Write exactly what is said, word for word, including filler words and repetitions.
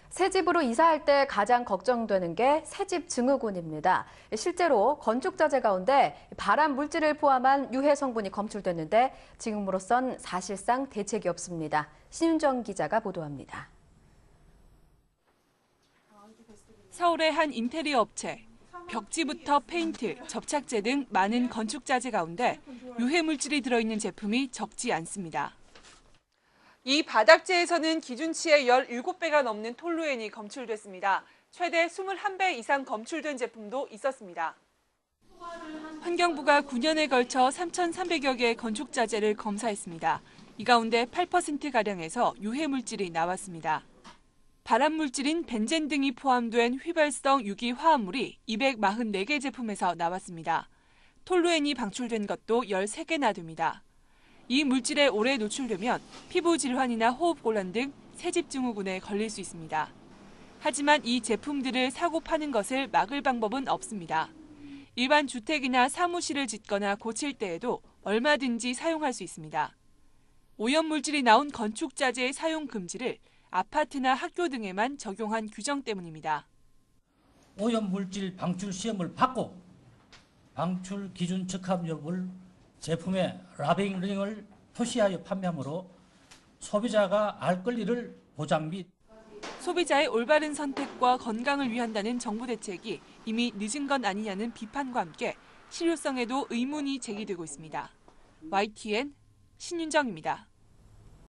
새 집으로 이사할 때 가장 걱정되는 게 새집 증후군입니다. 실제로 건축자재 가운데 발암 물질을 포함한 유해 성분이 검출됐는데 지금으로선 사실상 대책이 없습니다. 신윤정 기자가 보도합니다. 서울의 한 인테리어 업체. 벽지부터 페인트, 접착제 등 많은 건축자재 가운데 유해 물질이 들어있는 제품이 적지 않습니다. 이 바닥재에서는 기준치의 열일곱 배가 넘는 톨루엔이 검출됐습니다. 최대 이십일 배 이상 검출된 제품도 있었습니다. 환경부가 구 년에 걸쳐 삼천삼백여 개의 건축자재를 검사했습니다. 이 가운데 팔 퍼센트가량에서 유해 물질이 나왔습니다. 발암 물질인 벤젠 등이 포함된 휘발성 유기 화합물이 이백사십사 개 제품에서 나왔습니다. 톨루엔이 방출된 것도 열세 개나 됩니다. 이 물질에 오래 노출되면 피부 질환이나 호흡곤란 등 새집 증후군에 걸릴 수 있습니다. 하지만 이 제품들을 사고 파는 것을 막을 방법은 없습니다. 일반 주택이나 사무실을 짓거나 고칠 때에도 얼마든지 사용할 수 있습니다. 오염 물질이 나온 건축자재의 사용 금지를 아파트나 학교 등에만 적용한 규정 때문입니다. 오염 물질 방출 시험을 받고 방출 기준 적합 여부를 제품에 라벨링을 표시하여 판매하므로 소비자가 알 권리를 보장 및 소비자의 올바른 선택과 건강을 위한다는 정부 대책이 이미 늦은 건 아니냐는 비판과 함께 실효성에도 의문이 제기되고 있습니다. 와이티엔 신윤정입니다.